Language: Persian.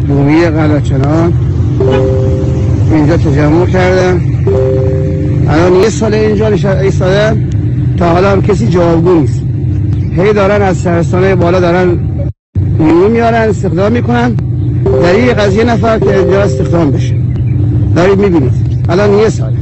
بومی قلعه‌چنان اینجا تجمع کردن. الان 1 سال اینجا ایستادن، تا حالا هم کسی جوابگو نیست. هی دارن از شهرستانه بالا دارن نیرو میارن، استخدام میکنن در این قضیه نفر که اینجا استخدام بشه. دارید میبینید الان 1 سال